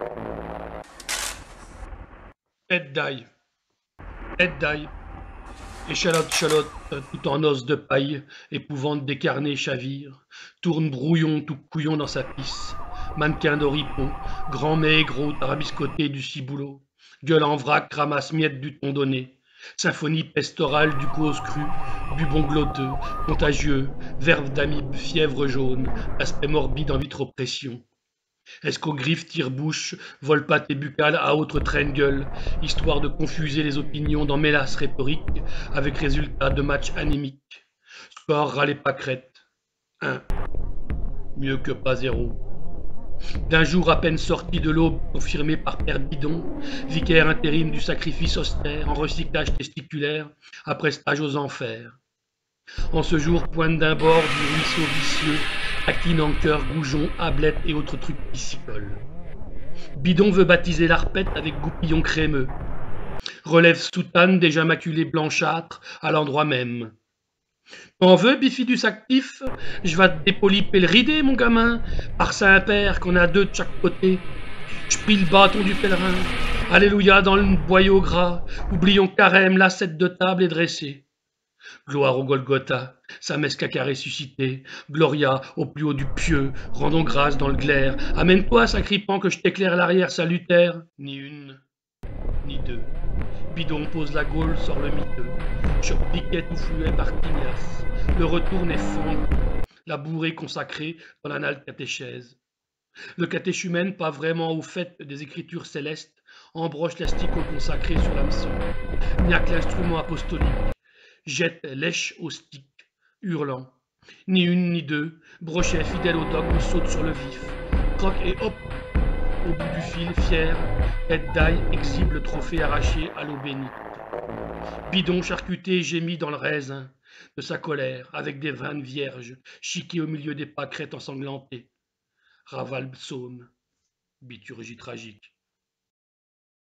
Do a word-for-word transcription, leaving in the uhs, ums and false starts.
Tête d'ail, tête d'ail, échalote, chalotte, tout en os de paille, épouvante des carnets chavire, tourne brouillon tout couillon dans sa pisse, mannequin d'oripon, grand mais gros, tarabiscoté du ciboulot, gueule en vrac, ramasse miettes du ton donné, symphonie pestorale du cause cru, bubon glotteux, contagieux, verve d'amibe, fièvre jaune, aspect morbide en vitropression. Escogriffe, tire-bouche, vole-pattes et buccales à autre traîne-gueule, histoire de confuser les opinions dans mélasse rhétorique, avec résultat de match anémique. Score râlé pâquerette. un. Mieux que pas zéro. D'un jour à peine sorti de l'aube, confirmé par Père Bidon, vicaire intérim du sacrifice austère en recyclage testiculaire, après stage aux enfers. En ce jour, pointe d'un bord du ruisseau vicieux, taquine en cœur, goujon, ablette et autres trucs piscicoles. Bidon veut baptiser l'arpette avec goupillon crémeux. Relève soutane déjà maculée blanchâtre à l'endroit même. T'en veux, bifidus actif? Je vas te dépolyper le ridé, mon gamin, par Saint-Père qu'on a deux de chaque côté. Je prie le bâton du pèlerin. Alléluia dans le boyau gras. Oublions carême, l'assiette de table est dressée. Gloire au Golgotha, sa messe caca ressuscité. Gloria au plus haut du pieux, rendons grâce dans le glaire. Amène-toi, sacripant, que je t'éclaire l'arrière salutaire. Ni une, ni deux. Bidon pose la gaule, sort le miteux. Choc piquet ou fluet Bartignas. Le retour n'est fond, la bourrée consacrée dans l'anal catéchèse. Le catéchumène, pas vraiment au fait des écritures célestes, embroche l'asticot consacré sur l'hameçon. N'y a que l'instrument apostolique. Jette lèche au stick, hurlant. Ni une ni deux, brochet fidèle au dogme saute sur le vif. Croque et hop, au bout du fil, fier, tête d'ail exhibe le trophée arraché à l'eau bénite. Bidon charcuté gémit dans le raisin de sa colère, avec des vannes vierges, chiquées au milieu des pâquerettes ensanglantées. Ravale psaume, biturgie tragique.